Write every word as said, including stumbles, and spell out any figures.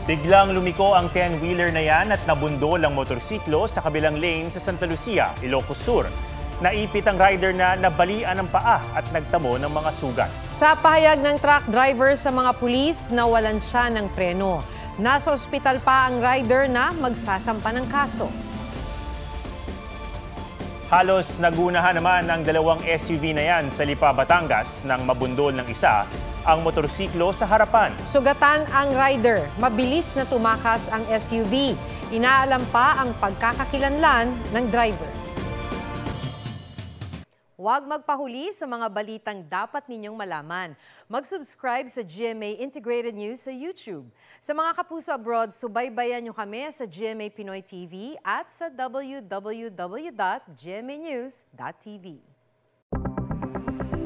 Biglang lumiko ang ten-wheeler na yan at nabundol ang motorsiklo sa kabilang lane sa Santa Lucia, Ilocos Sur. Naipit ang rider na nabalian ng paa at nagtamo ng mga sugat. Sa pahayag ng truck driver sa mga pulis, nawalan siya ng preno. Nasa ospital pa ang rider na magsasampa ng kaso. Halos nagunahan naman ang dalawang S U V na yan sa Lipa, Batangas nang mabundol ng isa ang motorsiklo sa harapan. Sugatan ang rider. Mabilis na tumakas ang S U V. Inaalam pa ang pagkakakilanlan ng driver. Huwag magpahuli sa mga balitang dapat ninyong malaman. Mag-subscribe sa G M A Integrated News sa YouTube. Sa mga kapuso abroad, subaybayan nyo kami sa G M A Pinoy T V at sa w w w dot g m a news dot t v.